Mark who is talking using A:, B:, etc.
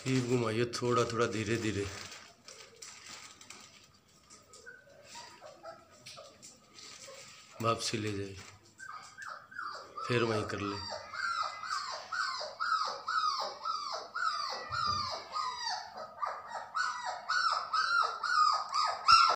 A: ठीक घुमाइए थोड़ा थोड़ा धीरे धीरे। वापसी ले जाइए, फिर वहीं कर ले।